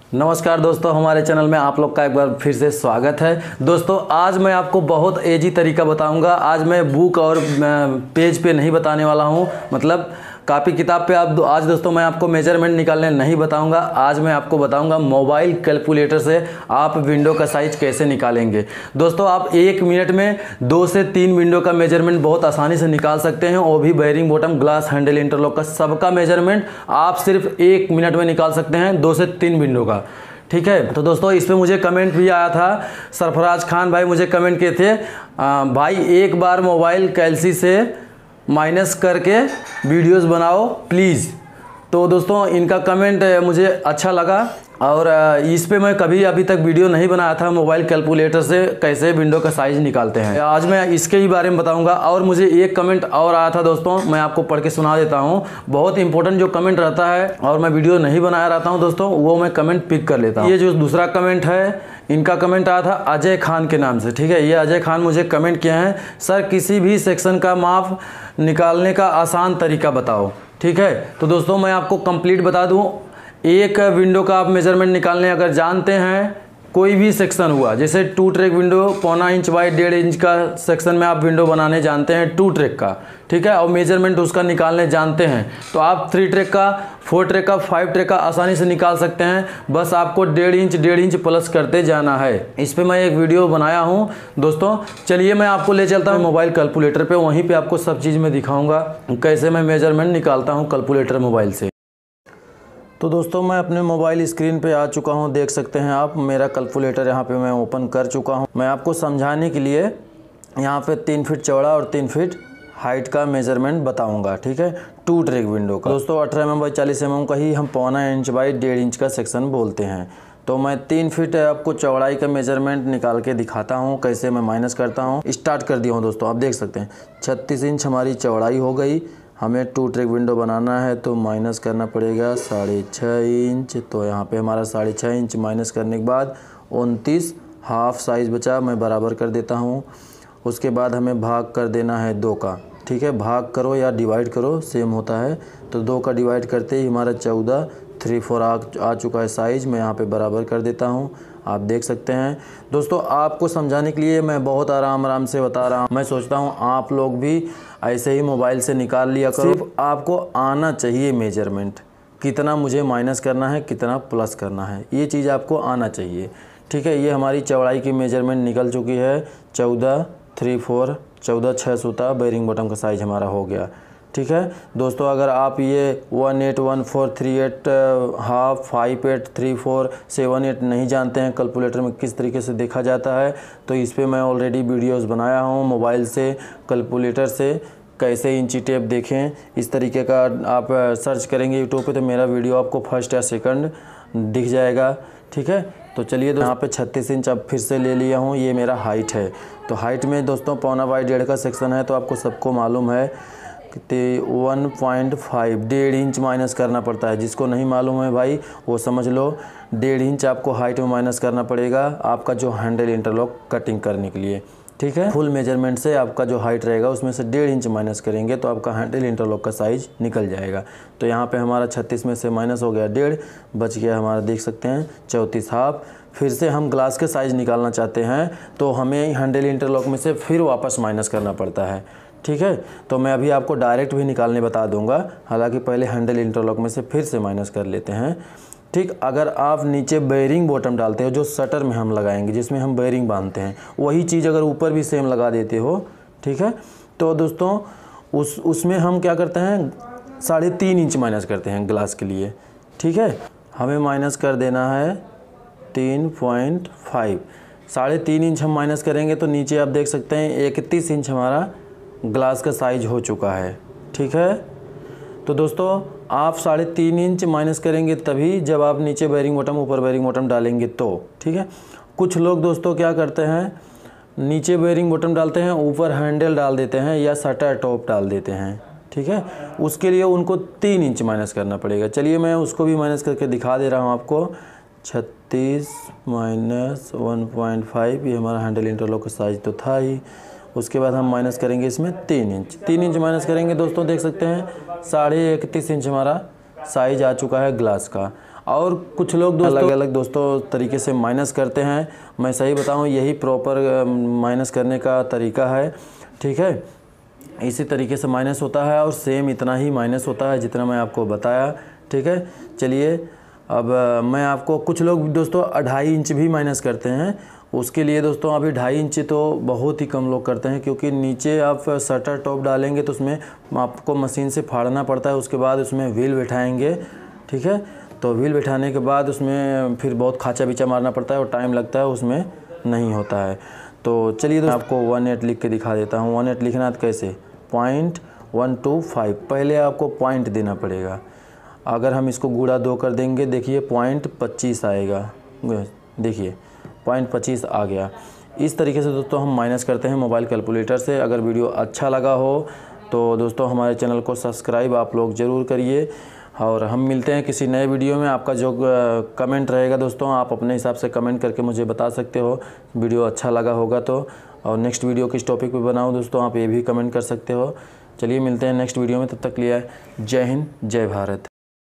नमस्कार दोस्तों, हमारे चैनल में आप लोग का एक बार फिर से स्वागत है। दोस्तों आज मैं आपको बहुत ईजी तरीका बताऊंगा। आज मैं बुक और पेज पे नहीं बताने वाला हूं, मतलब कॉपी किताब पे आज दोस्तों मैं आपको मेजरमेंट निकालने नहीं बताऊंगा। आज मैं आपको बताऊंगा मोबाइल कैलकुलेटर से आप विंडो का साइज कैसे निकालेंगे। दोस्तों आप 1 मिनट में 2 से 3 विंडो का मेजरमेंट बहुत आसानी से निकाल सकते हैं, वो भी bearing bottom glass handle interlock का सबका मेजरमेंट आप सिर्फ 1 मिनट में निकाल सकते हैं 2 से 3 विंडो का। ठीक है, तो दोस्तों इस पे मुझे कमेंट भी आया था। सरफराज खान भाई मुझे कमेंट किए थे, भाई एक बार मोबाइल कैलसी से माइनस करके वीडियोस बनाओ प्लीज़। तो दोस्तों इनका कमेंट मुझे अच्छा लगा और इस पे मैं कभी अभी तक वीडियो नहीं बनाया था मोबाइल कैलकुलेटर से कैसे विंडो का साइज़ निकालते हैं। आज मैं इसके ही बारे में बताऊंगा। और मुझे एक कमेंट और आया था दोस्तों, मैं आपको पढ़ के सुना देता हूं। बहुत इंपॉर्टेंट जो कमेंट रहता है और मैं वीडियो नहीं बनाया रहता हूं दोस्तों, वो मैं कमेंट पिक कर लेता हूँ। ये जो दूसरा कमेंट है, इनका कमेंट आया था अजय खान के नाम से। ठीक है, ये अजय खान मुझे कमेंट किए हैं, सर किसी भी सेक्शन का माप निकालने का आसान तरीका बताओ। ठीक है, तो दोस्तों मैं आपको कंप्लीट बता दूं। एक विंडो का आप मेजरमेंट निकालने अगर जानते हैं, कोई भी सेक्शन हुआ, जैसे 2 track window 0.25 inch by 1.5 inch का सेक्शन में आप विंडो बनाने जानते हैं 2 ट्रैक का, ठीक है, और मेजरमेंट उसका निकालने जानते हैं, तो आप 3 ट्रैक का, 4 ट्रैक का, 5 ट्रैक का आसानी से निकाल सकते हैं। बस आपको 1.5 इंच प्लस करते जाना है। इस पर मैं एक वीडियो बनाया हूँ दोस्तों। चलिए मैं आपको ले चलता हूँ मोबाइल कैलकुलेटर पे, वहीं पे आपको सब चीज़ मैं दिखाऊंगा कैसे मैं मेजरमेंट निकालता हूँ कैलकुलेटर मोबाइल से। तो दोस्तों मैं अपने मोबाइल स्क्रीन पे आ चुका हूँ, देख सकते हैं आप मेरा कैलकुलेटर यहाँ पे मैं ओपन कर चुका हूँ। मैं आपको समझाने के लिए यहाँ पे 3 फीट चौड़ा और 3 फीट हाइट का मेजरमेंट बताऊंगा। ठीक है, 2 ट्रैक विंडो का दोस्तों 18 mm बाई 40 mm का ही हम 0.25 इंच बाई 1.5 इंच का सेक्शन बोलते हैं। तो मैं 3 फीट आपको चौड़ाई का मेजरमेंट निकाल के दिखाता हूँ कैसे मैं माइनस करता हूँ। स्टार्ट कर दिया हूँ दोस्तों, आप देख सकते हैं 36 इंच हमारी चौड़ाई हो गई। हमें 2 ट्रैक विंडो बनाना है तो माइनस करना पड़ेगा 6.5 इंच। तो यहाँ पे हमारा 6.5 इंच माइनस करने के बाद 29 हाफ साइज़ बचा, मैं बराबर कर देता हूँ। उसके बाद हमें भाग कर देना है 2 का। ठीक है, भाग करो या डिवाइड करो सेम होता है। तो 2 का डिवाइड करते ही हमारा 14 3/4 आ चुका है साइज़। मैं यहाँ पे बराबर कर देता हूँ, आप देख सकते हैं। दोस्तों आपको समझाने के लिए मैं बहुत आराम से बता रहा हूँ। मैं सोचता हूँ आप लोग भी ऐसे ही मोबाइल से निकाल लिया करो। सिर्फ आपको आना चाहिए मेजरमेंट, कितना मुझे माइनस करना है, कितना प्लस करना है, ये चीज़ आपको आना चाहिए। ठीक है, ये हमारी चौड़ाई की मेजरमेंट निकल चुकी है 14 3/4, 14 6 सूता बेयरिंग बॉटम का साइज़ हमारा हो गया। ठीक है दोस्तों, अगर आप ये 181438 हाफ 5834 78 नहीं जानते हैं कैलकुलेटर में किस तरीके से देखा जाता है, तो इस पे मैं ऑलरेडी वीडियोस बनाया हूँ मोबाइल से कैलकुलेटर से कैसे इंची टेप देखें। इस तरीके का आप सर्च करेंगे यूट्यूब पे तो मेरा वीडियो आपको फर्स्ट या सेकंड दिख जाएगा। ठीक है, तो चलिए यहाँ पे 36 इंच अब फिर से ले लिया हूँ, ये मेरा हाइट है। तो हाइट में दोस्तों 0.25 बाई 1.5 का सेक्शन है, तो आपको सबको मालूम है कि 1.5 1.5 इंच माइनस करना पड़ता है। जिसको नहीं मालूम है भाई वो समझ लो, 1.5 इंच आपको हाइट में माइनस करना पड़ेगा आपका जो हैंडल इंटरलॉक कटिंग करने के लिए। ठीक है, फुल मेजरमेंट से आपका जो हाइट रहेगा उसमें से 1.5 इंच माइनस करेंगे तो आपका हैंडल इंटरलॉक का साइज़ निकल जाएगा। तो यहाँ पे हमारा 36 में से माइनस हो गया 1.5, बच गया हमारा देख सकते हैं 34 हाफ। फिर से हम ग्लास के साइज़ निकालना चाहते हैं तो हमें हैंडल इंटरलॉक में से फिर वापस माइनस करना पड़ता है। ठीक है, तो मैं अभी आपको डायरेक्ट भी निकालने बता दूंगा, हालांकि पहले हैंडल इंटरलॉक में से फिर से माइनस कर लेते हैं। ठीक, अगर आप नीचे बेयरिंग बॉटम डालते हो जो शटर में हम लगाएंगे जिसमें हम बेयरिंग बांधते हैं, वही चीज़ अगर ऊपर भी सेम लगा देते हो, ठीक है, तो दोस्तों उसमें हम क्या करते हैं 3.5 इंच माइनस करते हैं ग्लास के लिए। ठीक है, हमें माइनस कर देना है 3.5, 3.5 इंच हम माइनस करेंगे तो नीचे आप देख सकते हैं 31 इंच हमारा ग्लास का साइज हो चुका है। ठीक है, तो दोस्तों आप 3.5 इंच माइनस करेंगे तभी जब आप नीचे बेयरिंग बॉटम ऊपर बेयरिंग बॉटम डालेंगे तो। ठीक है, कुछ लोग दोस्तों क्या करते हैं, नीचे बेयरिंग बॉटम डालते हैं, ऊपर हैंडल डाल देते हैं या शटर टॉप डाल देते हैं। ठीक है, उसके लिए उनको 3 इंच माइनस करना पड़ेगा। चलिए मैं उसको भी माइनस करके दिखा दे रहा हूँ आपको। 36 माइनस 1.5, ये हमारा हैंडल इंटरलॉक का साइज तो था ही। उसके बाद हम माइनस करेंगे इसमें 3 इंच, 3 इंच माइनस करेंगे दोस्तों, देख सकते हैं 31.5 इंच हमारा साइज आ चुका है ग्लास का। और कुछ लोग दोस्तों अलग अलग दोस्तों तरीके से माइनस करते हैं। मैं सही बताऊं, यही प्रॉपर माइनस करने का तरीका है, ठीक है। इसी तरीके से माइनस होता है और सेम इतना ही माइनस होता है जितना मैं आपको बताया, ठीक है। चलिए अब मैं आपको, कुछ लोग दोस्तों 2.5 इंच भी माइनस करते हैं। उसके लिए दोस्तों अभी 2.5 इंच तो बहुत ही कम लोग करते हैं, क्योंकि नीचे आप शटर टॉप डालेंगे तो उसमें आपको मशीन से फाड़ना पड़ता है। उसके बाद उसमें व्हील बैठाएंगे, ठीक है। तो व्हील बैठाने के बाद उसमें फिर बहुत खाचा बीचा मारना पड़ता है और टाइम लगता है, उसमें नहीं होता है। तो चलिए दोस्तों आपको 18 लिख के दिखा देता हूँ। 18 लिखना है तो कैसे, 0.125 पहले आपको पॉइंट देना पड़ेगा। अगर हम इसको गुणा 2 कर देंगे, देखिए 0.25 आएगा, देखिए 0.25 आ गया। इस तरीके से दोस्तों हम माइनस करते हैं मोबाइल कैलकुलेटर से। अगर वीडियो अच्छा लगा हो तो दोस्तों हमारे चैनल को सब्सक्राइब आप लोग ज़रूर करिए, और हम मिलते हैं किसी नए वीडियो में। आपका जो कमेंट रहेगा दोस्तों, आप अपने हिसाब से कमेंट करके मुझे बता सकते हो, वीडियो अच्छा लगा होगा तो। और नेक्स्ट वीडियो किस टॉपिक पे बनाऊं दोस्तों, आप ये भी कमेंट कर सकते हो। चलिए मिलते हैं नेक्स्ट वीडियो में, तब तक के लिए जय हिंद, जय भारत।